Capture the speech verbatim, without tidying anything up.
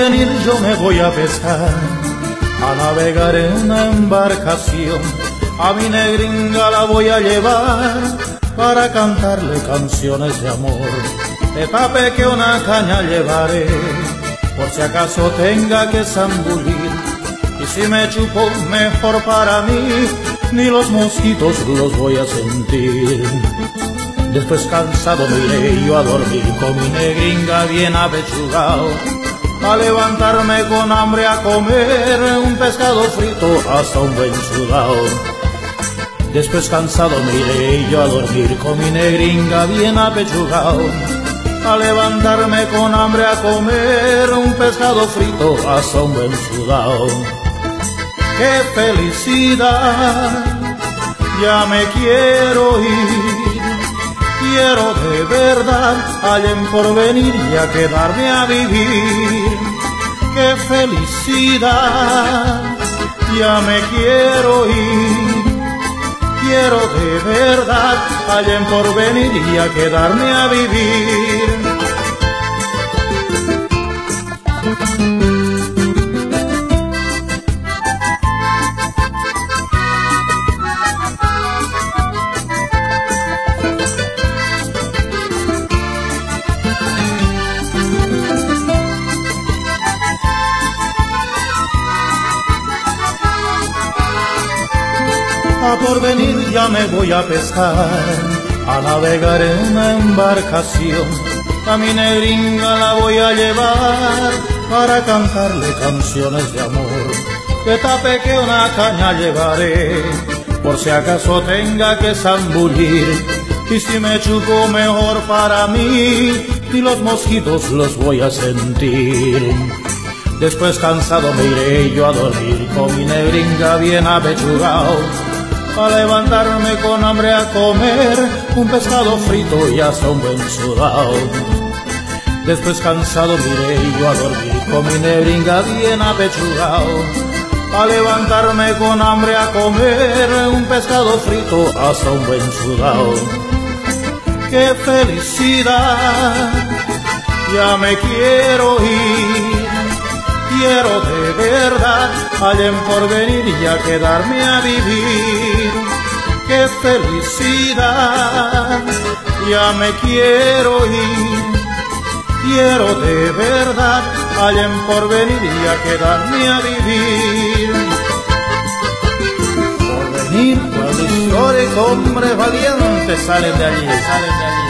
porvenir yo me voy a pescar, a navegar en una embarcación. A mi negringa la voy a llevar para cantarle canciones de amor. De tape que una caña llevaré, por si acaso tenga que zambullir. Y si me chupo, mejor para mí, ni los mosquitos los voy a sentir. Después cansado me iré yo a dormir, con mi negringa bien apechugao, a levantarme con hambre a comer un pescado frito hasta un buen sudao. Después cansado me iré yo a dormir, con mi negringa bien apechugao, a levantarme con hambre a comer un pescado frito hasta un buen sudao. ¡Qué felicidad! Ya me quiero ir, quiero de verdad allá en porvenir y a quedarme a vivir. ¡Qué felicidad! Ya me quiero ir, quiero de verdad allá en porvenir y a quedarme a vivir. A porvenir ya me voy a pescar, a navegar en una embarcación. A mi negringa la voy a llevar para cantarle canciones de amor. De tape que una caña llevaré, por si acaso tenga que zambullir. Y si me chupo, mejor para mí, y los mosquitos los voy a sentir. Después cansado me iré yo a dormir, con mi negringa bien apechugao, a levantarme con hambre a comer un pescado frito y hasta un buen sudao. Después cansado me iré yo a dormir, con mi negringa bien apechugao, a levantarme con hambre a comer un pescado frito hasta un buen sudao. ¡Qué felicidad! Ya me quiero ir, quiero de verdad allá en porvenir y a quedarme a vivir. ¡Qué felicidad! Ya me quiero ir, quiero de verdad allá en porvenir y a quedarme a vivir. Porvenir, cuando histórico hombres valientes salen de allí, salen de allí.